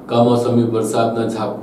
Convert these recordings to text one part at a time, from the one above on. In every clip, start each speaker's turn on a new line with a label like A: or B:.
A: કમોસમી વરસાદના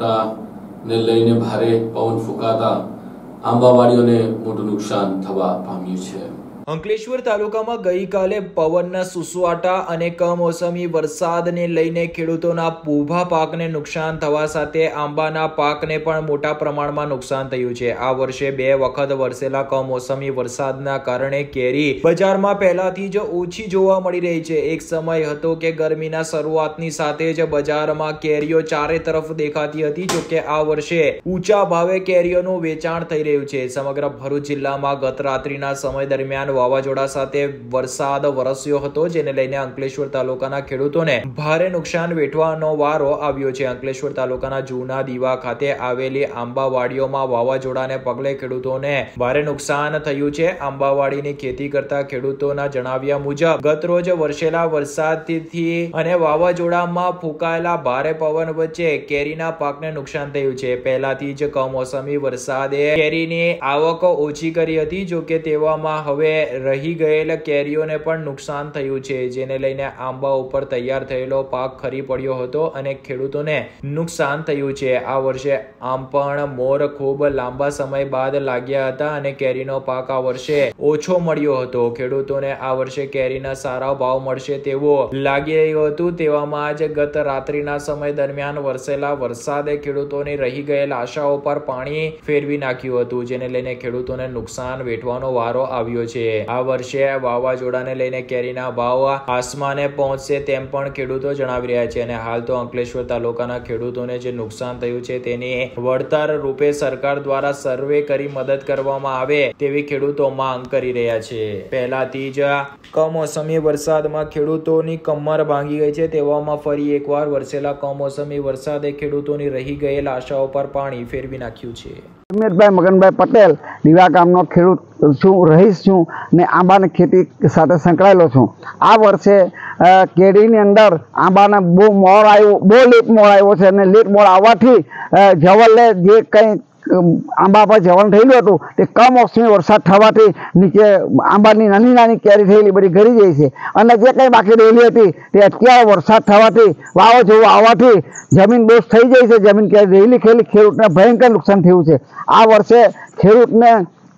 A: ઝાપટાને લઈને ભારે પવન ફૂંકાતા આંબાવાડીઓને મોટું નુકસાન થવા પામ્યું છે।
B: અંકલેશ્વર તાલુકામાં ગઈકાલે પવનના સુસવાટા અને કમોસમી વરસાદને લઈને ખેડૂતોના ઊભા પાકને નુકસાન થવા સાથે આંબાના પાકને પણ મોટા પ્રમાણમાં નુકસાન થયું છે। આ વર્ષે 2 વખત વરસેલા કમોસમી વરસાદના કારણે કેરી બજારમાં પહેલાથી જ ઓછી જોવા મળી રહી છે। એક સમય હતો કે ગરમીના શરૂઆતની સાથે જ બજારમાં કેરીઓ ચારે તરફ દેખાતી હતી, જો કે આ વર્ષે ઊંચા ભાવે કેરીઓનું વેચાણ થઈ રહ્યું છે। સમગ્ર ભરૂચ જિલ્લામાં ગત રાત્રિના સમય દરમિયાન વાવાઝોડા સાથે વરસાદ વરસ્યો હતો, જેને લઈને અંકલેશ્વર તાલુકાના ખેડૂતોને ભારે નુકસાન વેઠવાનો વારો આવ્યો છે। અંકલેશ્વર તાલુકાના જૂના દીવા ખાતે આવેલી આંબાવાડીઓમાં વાવાઝોડાને પગલે ખેડૂતોને ભારે નુકસાન થયું છે। આંબાવાડીની ખેતી કરતા ખેડૂતોના જણાવ્યા મુજબ ગતરોજ વરસેલા વરસાદથી અને વાવાઝોડામાં ફૂંકાયેલા ભારે પવન વચ્ચે કેરીના પાકને નુકસાન થયું છે। પહેલાથી જ કમોસમી વરસાદે કેરીની આવક ઓછી કરી હતી, જો કે તેવામાં હવે રહી ગયેલ કેરીઓને પણ નુકસાન થયું છે, જેને લઈને આંબા ઉપર તૈયાર થયેલો પાક ખરી પડ્યો હતો અને ખેડૂતોને નુકસાન થયું છે। આ વર્ષે આમ પણ મોર ખૂબ લાંબા સમય બાદ લાગ્યા હતા અને કેરીનો પાક આ વર્ષે ઓછો મળ્યો હતો। ખેડૂતોને આ વર્ષે કેરીના સારા ભાવ મળશે તેવું લાગી રહ્યું હતું। તેવામાં જ ગત રાત્રિના સમય દરમિયાન વરસેલા વરસાદે ખેડૂતોની રહી ગયેલ આશાઓ પર પાણી ફેરવી નાખ્યું હતું, જેને લઈને ખેડૂતોને નુકસાન વેઠવાનો વારો આવ્યો છે। આ વર્ષે વાવાઝોડાને લઈને કેરીના ભાવ આસમાને પહોંચશે તેમ પણ ખેડૂતો જણાવી રહ્યા છે અને હાલ તો અંકલેશ્વર તાલુકાના ખેડૂતોને જે નુકસાન થયું છે તેની વળતર રૂપે સરકાર દ્વારા સર્વે કરી મદદ કરવામાં આવે તેવી ખેડૂતો માંગ કરી રહ્યા છે। પહેલાથી જ કમોસમી વરસાદમાં ખેડૂતોની કમર ભાંગી ગઈ છે, તેવામાં ફરી એકવાર વરસેલા કમોસમી વરસાદે ખેડૂતોની રહી ગયેલ આશાઓ પર પાણી ફેરવી નાખ્યું છે।
C: અમિતભાઈ મગનભાઈ પટેલ દીવા ગામનો ખેડૂત છું, રહીશ છું ને આંબાની ખેતી સાથે સંકળાયેલો છું। આ વર્ષે કેરીની અંદર આંબાને બહુ મોર આવ્યો, બહુ લેટ મોર આવ્યો છે અને લેટ મોર આવવાથી જવલ્લે જે કંઈ આંબા પર જવન થયેલું હતું તે કમોસમી વરસાદ થવાથી નીચે આંબાની નાની નાની કેરી થયેલી બધી ગળી ગઈ છે અને જે કંઈ બાકી રહેલી હતી તે અત્યારે વરસાદ થવાથી વાવાઝોડું આવવાથી જમીન દોષ થઈ જાય છે। જમીન કેરી રહેલી ખેડૂતને ભયંકર નુકસાન થયું છે। આ વર્ષે ખેડૂતને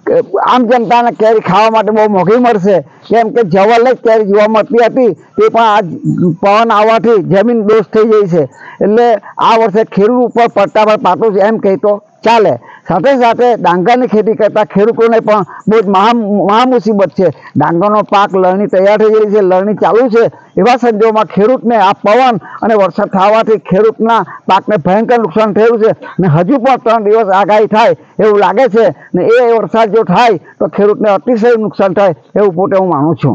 C: આમ જનતાને કેરી ખાવા માટે બહુ મોંઘી મળશે, કેમ કે જવલ્લે જ કેરી જોવા મળતી હતી તે પણ આ પવન આવવાથી જમીન દોષ થઈ જાય છે। એટલે આ વર્ષે ખેડૂત ઉપર પડતા પર પાટું છે એમ કહી તો ચાલે। સાથે સાથે ડાંગરની ખેતી કરતા ખેડૂતોને પણ બહુ જ મહા મુસીબત છે। ડાંગરનો પાક લણણી તૈયાર થઈ ગઈ છે, લણણી ચાલુ છે। એવા સંજોગોમાં ખેડૂતને આ પવન અને વરસાદ થવાથી ખેડૂતના પાકને ભયંકર નુકસાન થયું છે ને હજુ પણ 3 દિવસ આગાહી થાય એવું લાગે છે ને એ વરસાદ જો થાય તો ખેડૂતને અતિશય નુકસાન થાય એવું પોતે હું માનું છું।